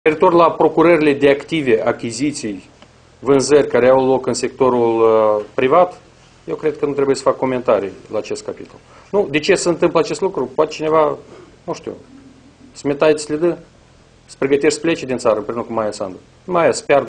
Referitor la procurările de active, achiziții, vânzări care au loc în sectorul privat, eu cred că nu trebuie să fac comentarii la acest capitol. Nu, de ce se întâmplă acest lucru? Poate cineva, nu știu, smetai să le dă, să pregătești să plece din țară împreună cu Maia Sandu. Maia să piardă